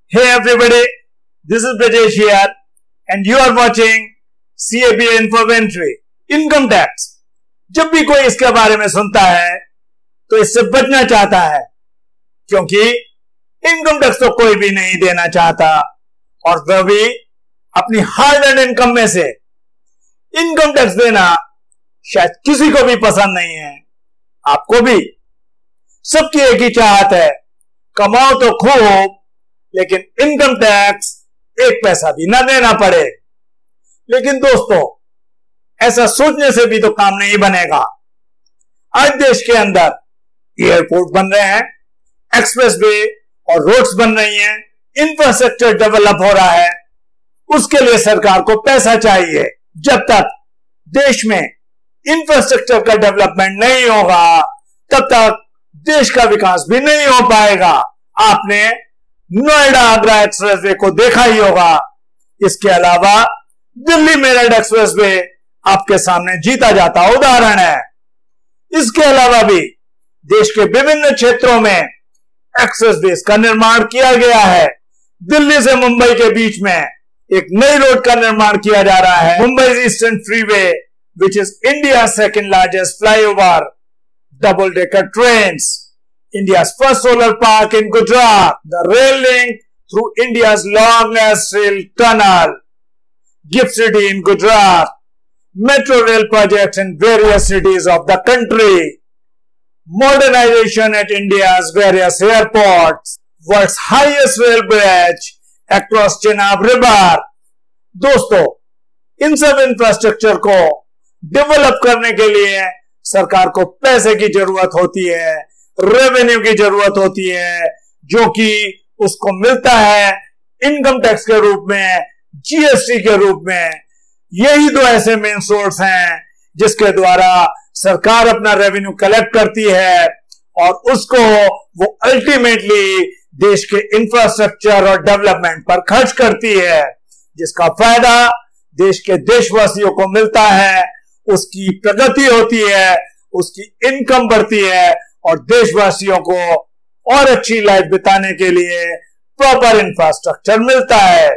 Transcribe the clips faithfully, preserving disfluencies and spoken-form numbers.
Hey everybody, this is Brajesh here and you are watching C A B Infoventory. Income tax, जब भी कोई इसके बारे में सुनता है तो इससे बचना चाहता है, क्योंकि इनकम टैक्स तो कोई भी नहीं देना चाहता और वह भी अपनी हार्ड एंड इनकम में से। इनकम टैक्स देना शायद किसी को भी पसंद नहीं है, आपको भी। सबकी एक ही चाहत है, कमाओ तो खूब लेकिन इनकम टैक्स एक पैसा भी ना देना पड़े। लेकिन दोस्तों, ऐसा सोचने से भी तो काम नहीं बनेगा। आज देश के अंदर एयरपोर्ट बन रहे हैं, एक्सप्रेसवे और रोड्स बन रही हैं, इंफ्रास्ट्रक्चर डेवलप हो रहा है। उसके लिए सरकार को पैसा चाहिए। जब तक देश में इंफ्रास्ट्रक्चर का डेवलपमेंट नहीं होगा तब तक देश का विकास भी नहीं हो पाएगा। आपने नोएडा आगरा एक्सप्रेसवे को देखा ही होगा। इसके अलावा दिल्ली मेरठ एक्सप्रेसवे आपके सामने जीता जाता उदाहरण है। इसके अलावा भी देश के विभिन्न क्षेत्रों में एक्सप्रेसवे का निर्माण किया गया है। दिल्ली से मुंबई के बीच में एक नई रोड का निर्माण किया जा रहा है, Mumbai Eastern Freeway, which is India second largest flyover double decker trains, India's first solar park in Gujarat, the rail link through India's longest rail tunnel, Gift City in Gujarat, metro rail projects in various cities of the country, modernization at India's various airports, world's highest rail bridge across Chenab River। दोस्तों, इन सब infrastructure को develop करने के लिए सरकार को पैसे की जरूरत होती है, रेवेन्यू की जरूरत होती है, जो कि उसको मिलता है इनकम टैक्स के रूप में, जीएसटी के रूप में। यही दो ऐसे मेन सोर्स हैं जिसके द्वारा सरकार अपना रेवेन्यू कलेक्ट करती है और उसको वो अल्टीमेटली देश के इंफ्रास्ट्रक्चर और डेवलपमेंट पर खर्च करती है, जिसका फायदा देश के देशवासियों को मिलता है। उसकी प्रगति होती है, उसकी इनकम बढ़ती है और देशवासियों को और अच्छी लाइफ बिताने के लिए प्रॉपर इंफ्रास्ट्रक्चर मिलता है।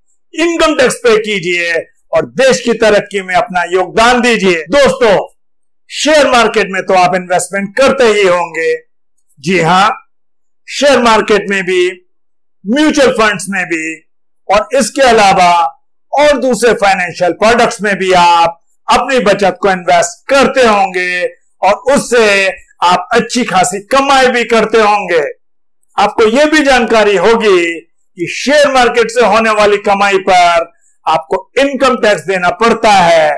इनकम टैक्स पे कीजिए और देश की तरक्की में अपना योगदान दीजिए। दोस्तों, शेयर मार्केट में तो आप इन्वेस्टमेंट करते ही होंगे। जी हां, शेयर मार्केट में भी, म्यूचुअल फंड्स में भी और इसके अलावा और दूसरे फाइनेंशियल प्रोडक्ट्स में भी आप अपनी बचत को इन्वेस्ट करते होंगे और उससे आप अच्छी खासी कमाई भी करते होंगे। आपको यह भी जानकारी होगी कि शेयर मार्केट से होने वाली कमाई पर आपको इनकम टैक्स देना पड़ता है,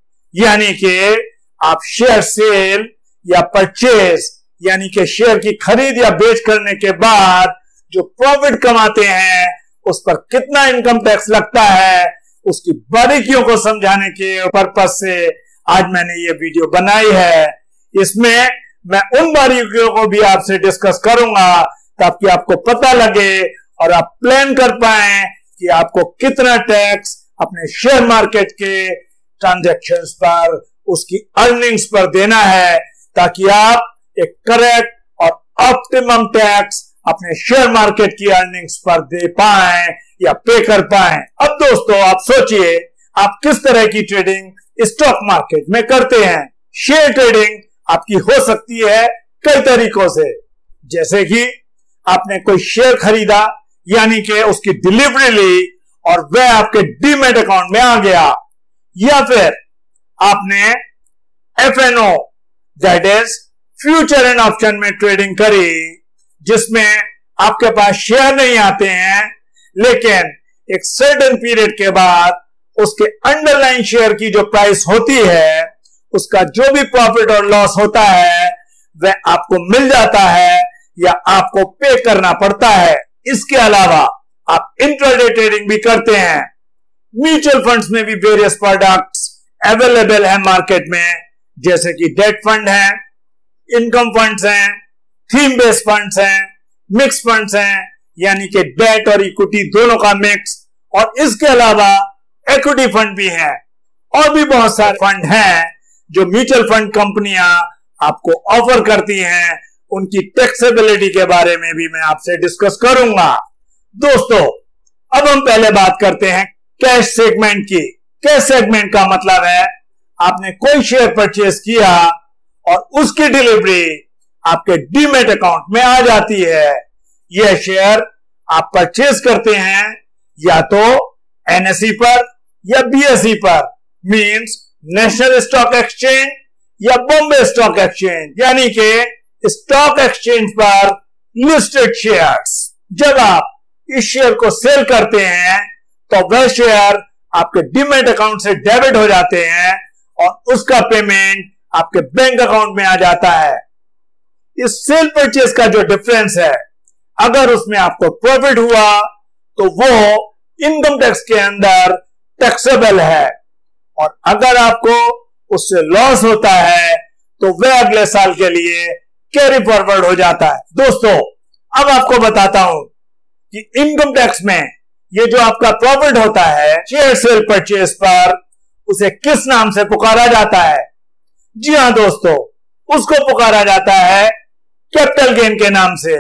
यानी कि आप शेयर सेल या परचेज, यानी कि शेयर की खरीद या बेच करने के बाद जो प्रॉफिट कमाते हैं उस पर कितना इनकम टैक्स लगता है, उसकी बारीकियों को समझाने के पर्पज से आज मैंने ये वीडियो बनाई है। इसमें मैं उन बारीकियों को भी आपसे डिस्कस करूंगा ताकि आपको पता लगे और आप प्लान कर पाएं कि आपको कितना टैक्स अपने शेयर मार्केट के ट्रांजैक्शंस पर, उसकी अर्निंग्स पर देना है, ताकि आप एक करेक्ट और ऑप्टिमम टैक्स अपने शेयर मार्केट की अर्निंग्स पर दे पाएं या पे कर पाएं। अब दोस्तों, आप सोचिए आप किस तरह की ट्रेडिंग स्टॉक मार्केट में करते हैं। शेयर ट्रेडिंग आपकी हो सकती है कई तरीकों से, जैसे कि आपने कोई शेयर खरीदा, यानी कि उसकी डिलीवरी ली और वह आपके डीमैट अकाउंट में आ गया, या फिर आपने F N O that is future and option में ट्रेडिंग करी, जिसमें आपके पास शेयर नहीं आते हैं लेकिन एक सर्टेन पीरियड के बाद उसके अंडरलाइन शेयर की जो प्राइस होती है, उसका जो भी प्रॉफिट और लॉस होता है वह आपको मिल जाता है या आपको पे करना पड़ता है। इसके अलावा आप इंट्राडे ट्रेडिंग भी करते हैं। म्यूचुअल फंड्स में भी वेरियस प्रोडक्ट्स अवेलेबल है मार्केट में, जैसे कि डेट फंड है, इनकम फंड्स हैं, थीम बेस्ड फंड्स हैं, मिक्स फंड्स हैं, यानी कि डेट और इक्विटी दोनों का मिक्स, और इसके अलावा इक्विटी फंड भी है। और भी बहुत सारे फंड हैं जो म्यूचुअल फंड कंपनियां आपको ऑफर करती हैं। उनकी टैक्सेबिलिटी के बारे में भी मैं आपसे डिस्कस करूंगा। दोस्तों, अब हम पहले बात करते हैं कैश सेगमेंट की। कैश सेगमेंट का मतलब है आपने कोई शेयर परचेज किया और उसकी डिलीवरी आपके डीमैट अकाउंट में आ जाती है। यह शेयर आप परचेज करते हैं या तो एनएसई पर या बीएसई पर, मींस नेशनल स्टॉक एक्सचेंज या बॉम्बे स्टॉक एक्सचेंज, यानी कि स्टॉक एक्सचेंज पर लिस्टेड शेयर्स। जब आप इस शेयर को सेल करते हैं तो वह शेयर आपके डीमैट अकाउंट से डेबिट हो जाते हैं और उसका पेमेंट आपके बैंक अकाउंट में आ जाता है। इस सेल परचेज का जो डिफरेंस है, अगर उसमें आपको प्रॉफिट हुआ तो वो इनकम टैक्स के अंदर टैक्सेबल है, और अगर आपको उससे लॉस होता है तो वह अगले साल के लिए कैरी फॉरवर्ड हो जाता है। दोस्तों, अब आपको बताता हूं कि इनकम टैक्स में ये जो आपका प्रॉफिट होता है शेयर सेल परचेज पर, उसे किस नाम से पुकारा जाता है। जी हां दोस्तों, उसको पुकारा जाता है कैपिटल गेन के नाम से।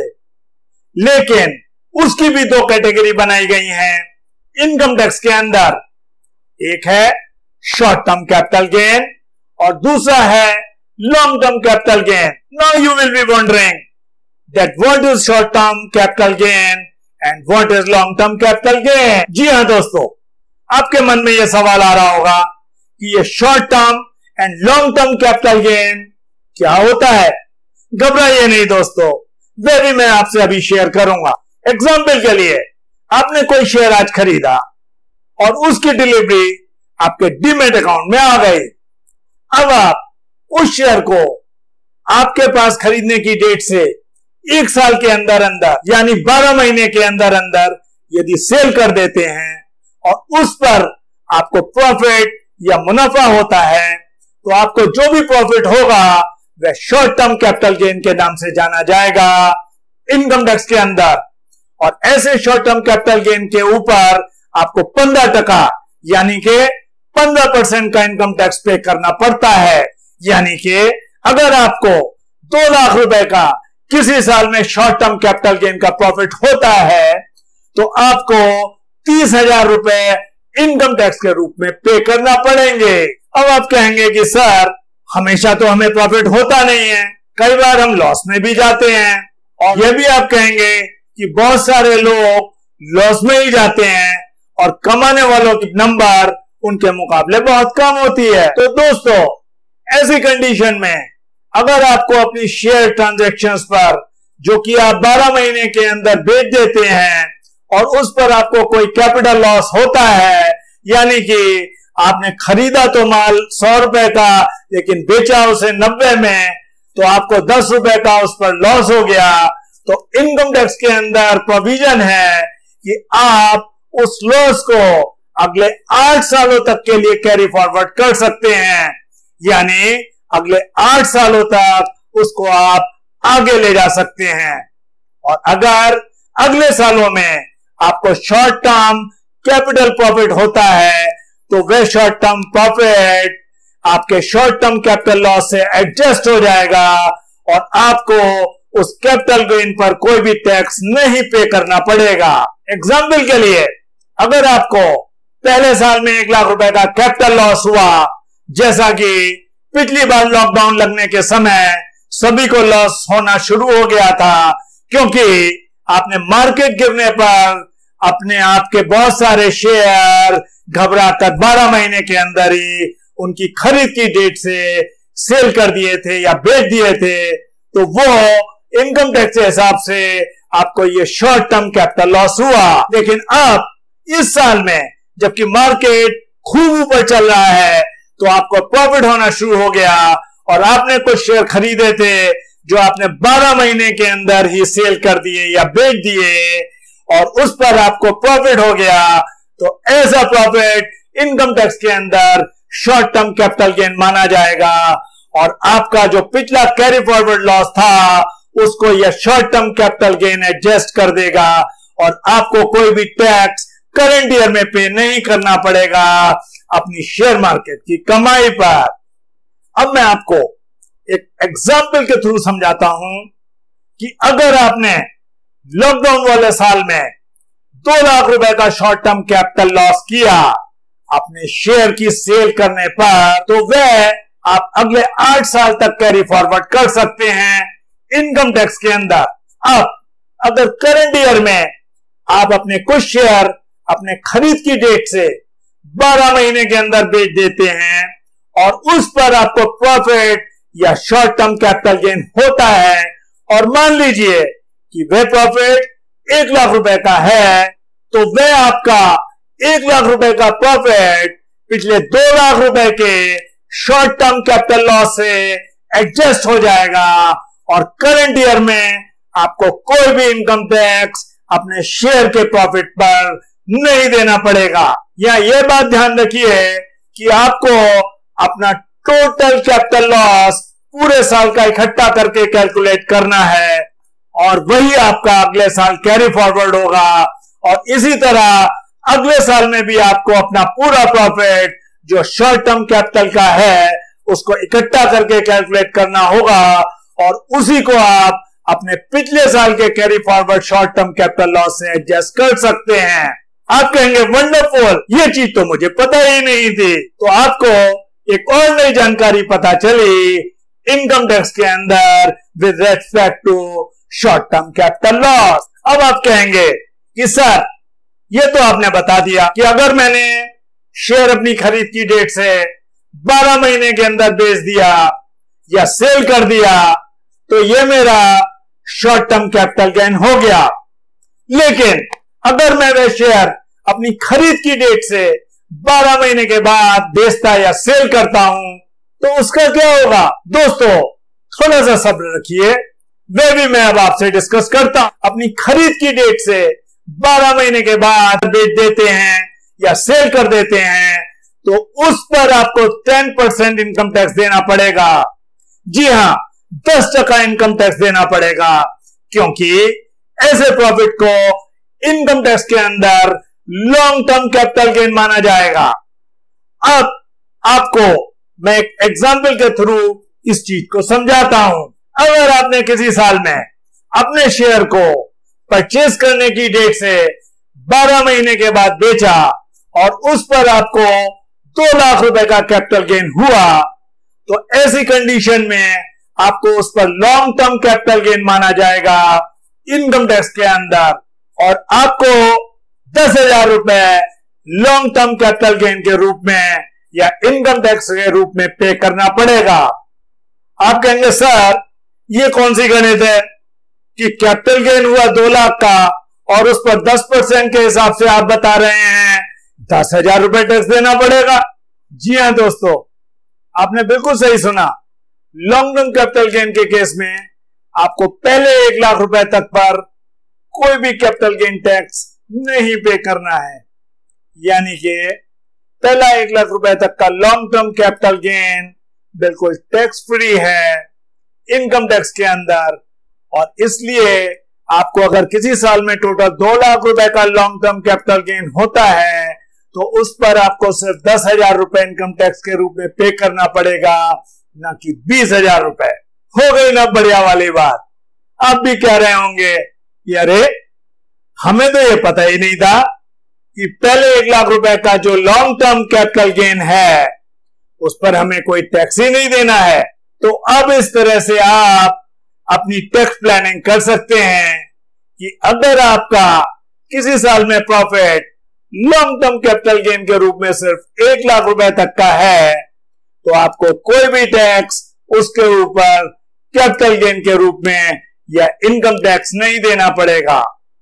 लेकिन उसकी भी दो कैटेगरी बनाई गई हैं इनकम टैक्स के अंदर। एक है शॉर्ट टर्म कैपिटल गेन और दूसरा है long term capital gain. Now you will be wondering that what is short term capital gain and what is long term capital gain. जी हां दोस्तों, आपके मन में यह सवाल आ रहा होगा कि यह short term and long term capital gain क्या होता है। घबराइए नहीं दोस्तों, वह भी मैं आपसे अभी शेयर करूंगा। एग्जाम्पल के लिए, आपने कोई शेयर आज खरीदा और उसकी डिलीवरी आपके डीमैट अकाउंट में आ गई। अब आप उस शेयर को आपके पास खरीदने की डेट से एक साल के अंदर अंदर, यानी बारह महीने के अंदर अंदर यदि सेल कर देते हैं और उस पर आपको प्रॉफिट या मुनाफा होता है, तो आपको जो भी प्रॉफिट होगा वह शॉर्ट टर्म कैपिटल गेन के नाम से जाना जाएगा इनकम टैक्स के अंदर। और ऐसे शॉर्ट टर्म कैपिटल गेन के ऊपर आपको पंद्रह टका यानी कि पंद्रह परसेंट का इनकम टैक्स पे करना पड़ता है। यानी कि अगर आपको दो लाख रुपए का किसी साल में शॉर्ट टर्म कैपिटल गेन का प्रॉफिट होता है तो आपको तीस हजार रुपए इनकम टैक्स के रूप में पे करना पड़ेंगे। अब आप कहेंगे कि सर, हमेशा तो हमें प्रॉफिट होता नहीं है, कई बार हम लॉस में भी जाते हैं। और यह भी आप कहेंगे कि बहुत सारे लोग लॉस में ही जाते हैं और कमाने वालों की नंबर उनके मुकाबले बहुत कम होती है। तो दोस्तों, ऐसी कंडीशन में अगर आपको अपनी शेयर ट्रांजैक्शंस पर, जो कि आप बारह महीने के अंदर बेच देते हैं और उस पर आपको कोई कैपिटल लॉस होता है, यानी कि आपने खरीदा तो माल सौ रुपए का लेकिन बेचा उसे नब्बे में, तो आपको दस रुपए का उस पर लॉस हो गया, तो इनकम टैक्स के अंदर प्रोविजन है कि आप उस लॉस को अगले आठ सालों तक के लिए कैरी फॉरवर्ड कर सकते हैं। यानी अगले आठ सालों तक उसको आप आगे ले जा सकते हैं। और अगर अगले सालों में आपको शॉर्ट टर्म कैपिटल प्रॉफिट होता है तो वह शॉर्ट टर्म प्रॉफिट आपके शॉर्ट टर्म कैपिटल लॉस से एडजस्ट हो जाएगा और आपको उस कैपिटल गेन पर कोई भी टैक्स नहीं पे करना पड़ेगा। एग्जाम्पल के लिए, अगर आपको पहले साल में एक लाख रुपए का कैपिटल लॉस हुआ, जैसा कि पिछली बार लॉकडाउन लगने के समय सभी को लॉस होना शुरू हो गया था, क्योंकि आपने मार्केट गिरने पर अपने आप के बहुत सारे शेयर घबराकर बारह महीने के अंदर ही उनकी खरीद की डेट से सेल कर दिए थे या बेच दिए थे, तो वो इनकम टैक्स के हिसाब से आपको ये शॉर्ट टर्म कैपिटल लॉस हुआ। लेकिन अब इस साल में जबकि मार्केट खूब ऊपर चल रहा है तो आपको प्रॉफिट होना शुरू हो गया और आपने कुछ शेयर खरीदे थे जो आपने बारह महीने के अंदर ही सेल कर दिए या बेच दिए और उस पर आपको प्रॉफिट हो गया, तो ऐसा प्रॉफिट इनकम टैक्स के अंदर शॉर्ट टर्म कैपिटल गेन माना जाएगा और आपका जो पिछला कैरी फॉरवर्ड लॉस था उसको यह short term capital gain adjust कर देगा और आपको कोई भी टैक्स करंट ईयर में पे नहीं करना पड़ेगा अपनी शेयर मार्केट की कमाई पर। अब मैं आपको एक एग्जाम्पल के थ्रू समझाता हूं कि अगर आपने लॉकडाउन वाले साल में दो लाख रुपए का शॉर्ट टर्म कैपिटल लॉस किया अपने शेयर की सेल करने पर, तो वह आप अगले आठ साल तक कैरी फॉरवर्ड कर सकते हैं इनकम टैक्स के अंदर। अब अगर करंट ईयर में आप अपने कुछ शेयर अपने खरीद की डेट से बारह महीने के अंदर बेच देते हैं और उस पर आपको प्रॉफिट या शॉर्ट टर्म कैपिटल गेन होता है, और मान लीजिए कि वह प्रॉफिट एक लाख रुपए का है, तो वह आपका एक लाख रुपए का प्रॉफिट पिछले दो लाख रुपए के शॉर्ट टर्म कैपिटल लॉस से एडजस्ट हो जाएगा और करंट ईयर में आपको कोई भी इनकम टैक्स अपने शेयर के प्रॉफिट पर नहीं देना पड़ेगा। या यह बात ध्यान रखिए कि आपको अपना टोटल कैपिटल लॉस पूरे साल का इकट्ठा करके कैलकुलेट करना है और वही आपका अगले साल कैरी फॉरवर्ड होगा, और इसी तरह अगले साल में भी आपको अपना पूरा प्रॉफिट जो शॉर्ट टर्म कैपिटल का है उसको इकट्ठा करके कैलकुलेट करना होगा और उसी को आप अपने पिछले साल के carry forward short term capital loss से एडजस्ट कर सकते हैं। आप कहेंगे वंडरफुल, ये चीज तो मुझे पता ही नहीं थी। तो आपको एक और नई जानकारी पता चली इनकम टैक्स के अंदर with respect to short term capital loss. अब आप कहेंगे कि सर ये तो आपने बता दिया कि अगर मैंने शेयर अपनी खरीद की डेट से बारह महीने के अंदर बेच दिया या सेल कर दिया तो ये मेरा शॉर्ट टर्म कैपिटल गेन हो गया, लेकिन अगर मैं वह शेयर अपनी खरीद की डेट से बारह महीने के बाद बेचता या सेल करता हूं तो उसका क्या होगा? दोस्तों थोड़ा सा सब्र रखिए, वह भी मैं अब आपसे डिस्कस करता हूं। अपनी खरीद की डेट से बारह महीने के बाद बेच देते हैं या सेल कर देते हैं तो उस पर आपको टेन परसेंट इनकम टैक्स देना पड़ेगा। जी हां, दस टका इनकम टैक्स देना पड़ेगा, क्योंकि ऐसे प्रॉफिट को इनकम टैक्स के अंदर लॉन्ग टर्म कैपिटल गेन माना जाएगा। अब आपको मैं एक एग्जाम्पल के थ्रू इस चीज को समझाता हूं। अगर आपने किसी साल में अपने शेयर को परचेज करने की डेट से बारह महीने के बाद बेचा और उस पर आपको दो लाख रुपए का कैपिटल गेन हुआ, तो ऐसी कंडीशन में आपको उस पर लॉन्ग टर्म कैपिटल गेन माना जाएगा इनकम टैक्स के अंदर, और आपको दस हजार रुपए लॉन्ग टर्म कैपिटल गेन के रूप में या इनकम टैक्स के रूप में पे करना पड़ेगा। आप कहेंगे सर ये कौन सी गणित है कि कैपिटल गेन हुआ दो लाख का और उस पर दस परसेंट के हिसाब से आप बता रहे हैं दस हजार रुपए टैक्स देना पड़ेगा। जी हां दोस्तों, आपने बिल्कुल सही सुना। लॉन्ग टर्म कैपिटल गेन के केस में आपको पहले एक लाख रुपए तक पर कोई भी कैपिटल गेन टैक्स नहीं पे करना है, यानी कि पहला एक लाख रुपए तक का लॉन्ग टर्म कैपिटल गेन बिल्कुल टैक्स फ्री है इनकम टैक्स के अंदर, और इसलिए आपको अगर किसी साल में टोटल दो लाख रुपए का लॉन्ग टर्म कैपिटल गेन होता है तो उस पर आपको सिर्फ दस हजार रुपए इनकम टैक्स के रूप में पे करना पड़ेगा, ना कि बीस हजार रुपए। हो गई ना बढ़िया वाली बात। आप भी कह रहे होंगे कि अरे हमें तो ये पता ही नहीं था कि पहले एक लाख रुपए का जो लॉन्ग टर्म कैपिटल गेन है उस पर हमें कोई टैक्स ही नहीं देना है। तो अब इस तरह से आप अपनी टैक्स प्लानिंग कर सकते हैं कि अगर आपका किसी साल में profit long term capital gain के रूप में सिर्फ एक लाख रुपए तक का है तो आपको कोई भी टैक्स उसके ऊपर कैपिटल गेन के रूप में या इनकम टैक्स नहीं देना पड़ेगा।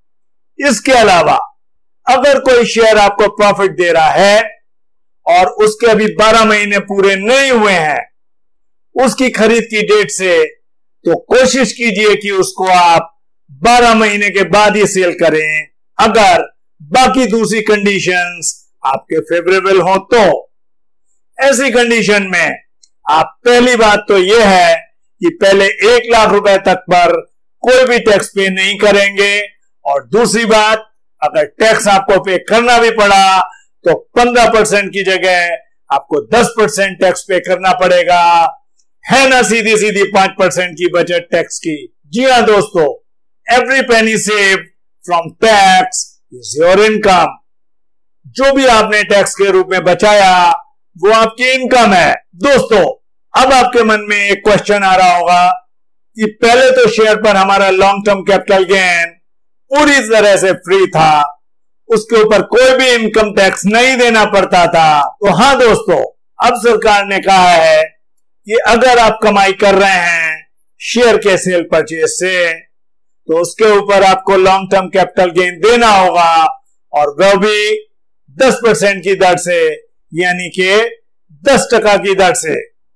इसके अलावा अगर कोई शेयर आपको प्रॉफिट दे रहा है और उसके अभी बारह महीने पूरे नहीं हुए हैं उसकी खरीद की डेट से, तो कोशिश कीजिए कि उसको आप बारह महीने के बाद ही सेल करें, अगर बाकी दूसरी कंडीशंस आपके फेवरेबल हो तो। ऐसी कंडीशन में आप पहली बात तो यह है कि पहले एक लाख रुपए तक पर कोई भी टैक्स पे नहीं करेंगे, और दूसरी बात अगर टैक्स आपको पे करना भी पड़ा तो पंद्रह परसेंट की जगह आपको दस परसेंट टैक्स पे करना पड़ेगा, है ना सीधी सीधी पांच परसेंट की बचत टैक्स की। जी हां दोस्तों, every penny save from tax is your income. जो भी आपने टैक्स के रूप में बचाया वो आपकी इनकम है। दोस्तों, अब आपके मन में एक क्वेश्चन आ रहा होगा कि पहले तो शेयर पर हमारा लॉन्ग टर्म कैपिटल गेन पूरी तरह से फ्री था, उसके ऊपर कोई भी इनकम टैक्स नहीं देना पड़ता था। तो हाँ दोस्तों, अब सरकार ने कहा है कि अगर आप कमाई कर रहे हैं शेयर के सेल परचेज से, तो उसके ऊपर आपको लॉन्ग टर्म कैपिटल गेन देना होगा, और वह भी दस परसेंट की दर से, यानी कि दस टका की दर से।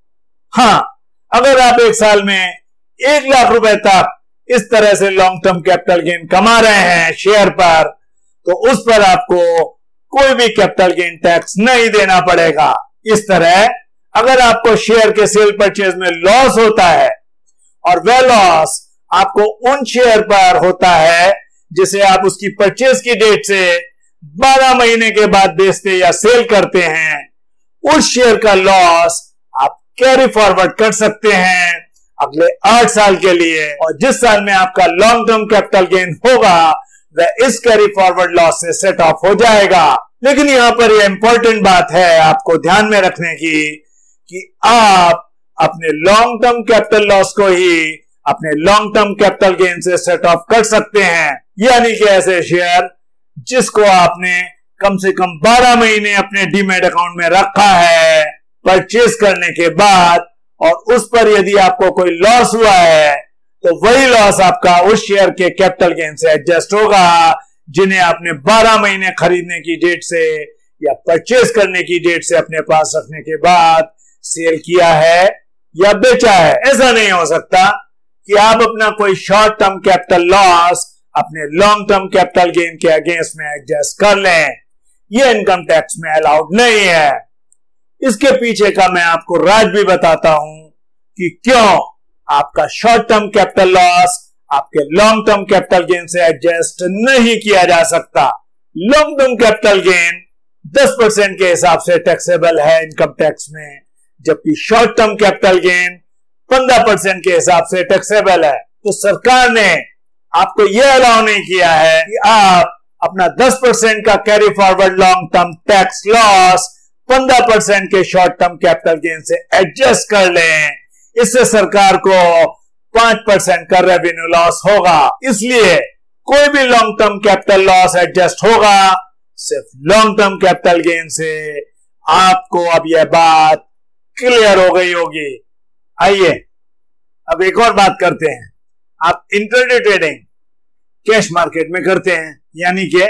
हाँ, अगर आप एक साल में एक लाख रुपए तक इस तरह से लॉन्ग टर्म कैपिटल गेन कमा रहे हैं शेयर पर, तो उस पर आपको कोई भी कैपिटल गेन टैक्स नहीं देना पड़ेगा। इस तरह अगर आपको शेयर के सेल परचेज में लॉस होता है, और वह लॉस आपको उन शेयर पर होता है जिसे आप उसकी परचेज की डेट से बारह महीने के बाद बेचते या सेल करते हैं, उस शेयर का लॉस आप कैरी फॉरवर्ड कर सकते हैं अगले आठ साल के लिए, और जिस साल में आपका लॉन्ग टर्म कैपिटल गेन होगा वह इस कैरी फॉरवर्ड लॉस से सेट ऑफ हो जाएगा। लेकिन यहां पर यह इंपॉर्टेंट बात है आपको ध्यान में रखने की कि आप अपने लॉन्ग टर्म कैपिटल लॉस को ही अपने लॉन्ग टर्म कैपिटल गेन से सेट ऑफ कर सकते हैं। यानी कि ऐसे शेयर जिसको आपने कम से कम बारह महीने अपने डीमैट अकाउंट में रखा है, परचेज करने के बाद, और उस पर यदि आपको कोई लॉस हुआ है तो वही लॉस आपका उस शेयर के कैपिटल गेन से एडजस्ट होगा जिन्हें आपने बारह महीने खरीदने की डेट से या परचेज करने की डेट से अपने पास रखने के बाद सेल किया है या बेचा है। ऐसा नहीं हो सकता कि आप अपना कोई शॉर्ट टर्म कैपिटल लॉस अपने लॉन्ग टर्म कैपिटल गेन के अगेंस्ट में एडजस्ट कर लें। यह इनकम टैक्स में अलाउड नहीं है। इसके पीछे का मैं आपको राज भी बताता हूं कि क्यों आपका शॉर्ट टर्म कैपिटल लॉस आपके लॉन्ग टर्म कैपिटल गेन से एडजस्ट नहीं किया जा सकता। लॉन्ग टर्म कैपिटल गेन दस परसेंट के हिसाब से टैक्सेबल है इनकम टैक्स में, जबकि शॉर्ट टर्म कैपिटल गेन पंद्रह परसेंट के हिसाब से टैक्सेबल है। तो सरकार ने आपको यह अलाउ नहीं किया है कि आप अपना दस परसेंट का carry forward long term tax loss पंद्रह परसेंट के शॉर्ट टर्म कैपिटल गेन से एडजस्ट कर लें। इससे सरकार को पांच परसेंट का रेवेन्यू लॉस होगा। इसलिए कोई भी long term capital loss adjust होगा सिर्फ लॉन्ग टर्म कैपिटल गेन से। आपको अब यह बात क्लियर हो गई होगी। आइए अब एक और बात करते हैं। आप इंट्राडे ट्रेडिंग कैश मार्केट में करते हैं, यानी कि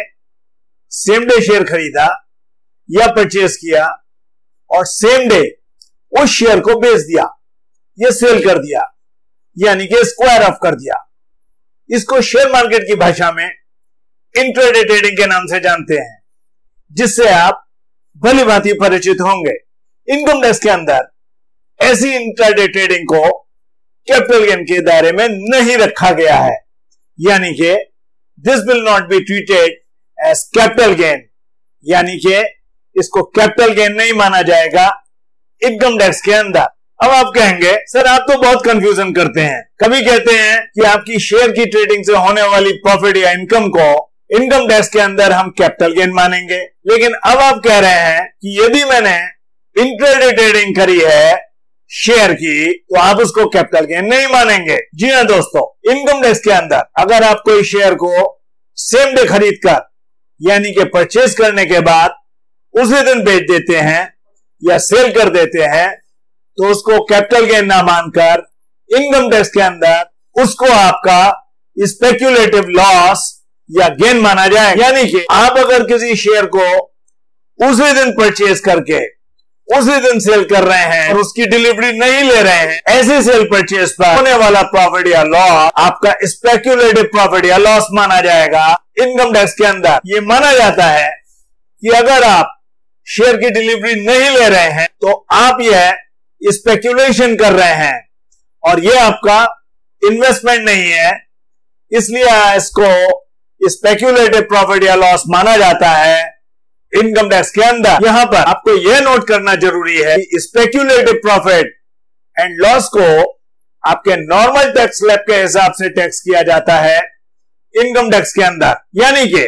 सेम डे शेयर खरीदा या परचेज किया और सेम डे उस शेयर को बेच दिया या सेल कर दिया, यानी कि स्क्वायर ऑफ कर दिया। इसको शेयर मार्केट की भाषा में इंट्राडे ट्रेडिंग के नाम से जानते हैं, जिससे आप भली भांति परिचित होंगे। इनकम टैक्स के अंदर ऐसी इंट्राडे ट्रेडिंग को कैपिटल गेन के दायरे में नहीं रखा गया है, यानी कि this will not be treated as capital gain, यानी कि इसको कैपिटल गेन नहीं माना जाएगा इनकम टैक्स के अंदर। अब आप कहेंगे सर आप तो बहुत कंफ्यूजन करते हैं, कभी कहते हैं कि आपकी शेयर की ट्रेडिंग से होने वाली प्रॉफिट या इनकम को इनकम टैक्स के अंदर हम कैपिटल गेन मानेंगे, लेकिन अब आप कह रहे हैं कि यदि मैंने इंट्राडे ट्रेडिंग करी है शेयर की तो आप उसको कैपिटल गेन नहीं मानेंगे। जी हां दोस्तों, इनकम टैक्स के अंदर अगर आप कोई शेयर को सेम डे खरीद कर यानी कि परचेज करने के बाद उसी दिन बेच देते हैं या सेल कर देते हैं तो उसको कैपिटल गेन ना मानकर इनकम टैक्स के अंदर उसको आपका स्पेक्युलेटिव लॉस या गेन माना जाए। यानी कि आप अगर किसी शेयर को उसी दिन परचेज करके उसी दिन सेल कर रहे हैं और उसकी डिलीवरी नहीं ले रहे हैं, ऐसे सेल परचेज पर होने वाला प्रॉफिट या लॉस आपका स्पेक्युलेटिव प्रॉफिट या लॉस माना जाएगा। इनकम टैक्स के अंदर यह माना जाता है कि अगर आप शेयर की डिलीवरी नहीं ले रहे हैं तो आप यह स्पेक्युलेशन कर रहे हैं और यह आपका इन्वेस्टमेंट नहीं है, इसलिए इसको स्पेक्युलेटिव प्रॉफिट या लॉस माना जाता है इनकम टैक्स के अंदर। यहां पर आपको यह नोट करना जरूरी है कि स्पेक्युलेटिव प्रॉफिट एंड लॉस को आपके नॉर्मल टैक्स स्लैब के हिसाब से टैक्स किया जाता है इनकम टैक्स के अंदर। यानी कि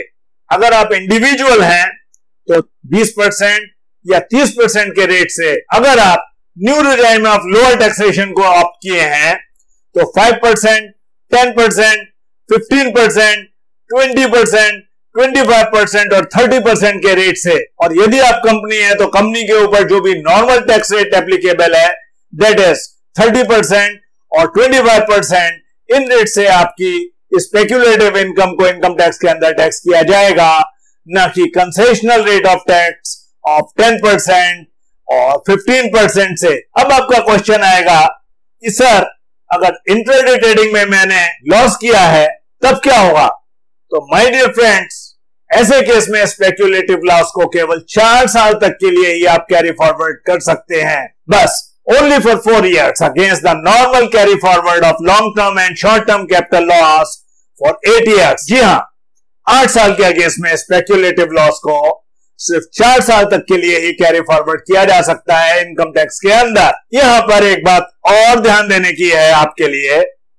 अगर आप इंडिविजुअल हैं तो बीस परसेंट या तीस परसेंट के रेट से, अगर आप new regime of lower taxation को ऑप्ट किए हैं तो five percent, ten percent, fifteen percent, twenty percent, twenty five percent और थर्टी परसेंट के रेट से। और यदि आप कंपनी है तो कंपनी के ऊपर जो भी नॉर्मल टैक्स रेट एप्लीकेबल है दैट इज थर्टी परसेंट और ट्वेंटी फाइव परसेंट, इन रेट से आपकी स्पेक्युलेटिव इनकम को इनकम टैक्स के अंदर टैक्स किया जाएगा, ना कि concessional rate of tax of ten percent और फिफ्टीन परसेंट से। अब आपका क्वेश्चन आएगा कि सर अगर इंट्राडे ट्रेडिंग में मैंने लॉस किया है तब क्या होगा? तो माय डियर फ्रेंड्स, ऐसे केस में स्पेक्युलेटिव लॉस को केवल चार साल तक के लिए ही आप कैरी फॉरवर्ड कर सकते हैं, बस only for four years against the normal carry forward of long term and short term capital loss for eight years। जी हां, आठ साल के अगेंस्ट में स्पेक्युलेटिव लॉस को सिर्फ चार साल तक के लिए ही कैरी फॉरवर्ड किया जा सकता है इनकम टैक्स के अंदर। यहां पर एक बात और ध्यान देने की है आपके लिए,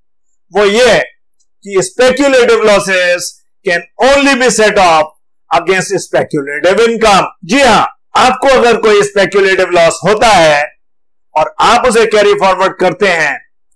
वो ये कि speculative losses can only be set off against speculative income. जी हां, आपको अगर कोई स्पेक्युलेटिव लॉस होता है और आप उसे कैरी फॉरवर्ड करते हैं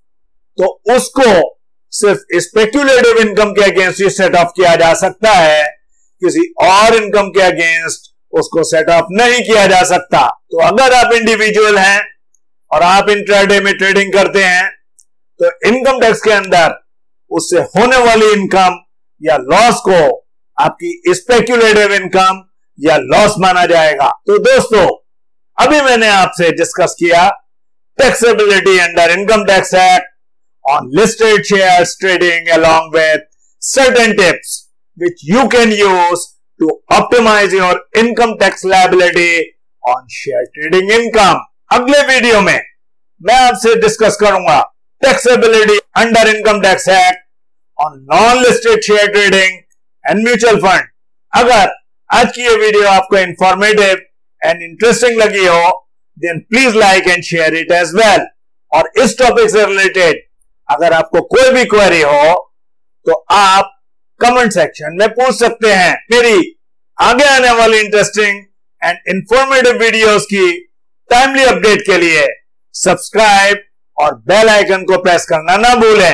तो उसको सिर्फ स्पेक्युलेटिव इनकम के अगेंस्ट ही सेट ऑफ किया जा सकता है, किसी और इनकम के अगेंस्ट उसको सेट ऑफ नहीं किया जा सकता। तो अगर आप इंडिविजुअल हैं और आप इंट्राडे में ट्रेडिंग करते हैं तो इनकम टैक्स के अंदर उससे होने वाली इनकम या लॉस को आपकी स्पेक्युलेटिव इनकम या लॉस माना जाएगा। तो दोस्तों, अभी मैंने आपसे डिस्कस किया taxability under income tax act on listed shares trading along with certain tips which you can use to optimize your income tax liability on share trading income। अगले वीडियो में मैं आपसे डिस्कस करूंगा taxability under income tax act on non listed share trading and mutual fund. अगर आज की ये video आपको इंफॉर्मेटिव एंड इंटरेस्टिंग लगी हो then please like and share it as well. और इस टॉपिक से रिलेटेड अगर आपको कोई भी क्वेरी हो तो आप कमेंट सेक्शन में पूछ सकते हैं। मेरी आगे आने वाली इंटरेस्टिंग एंड इंफॉर्मेटिव वीडियोस की टाइमली अपडेट के लिए सब्सक्राइब और बेल आइकन को प्रेस करना ना भूलें।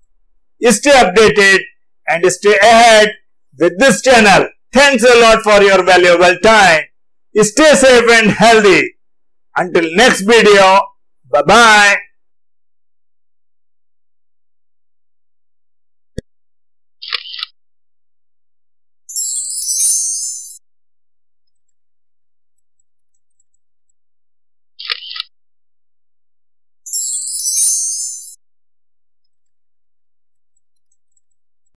Stay updated and stay ahead with this channel. Thanks a lot for your valuable time. Stay safe and healthy. Until next video, bye bye.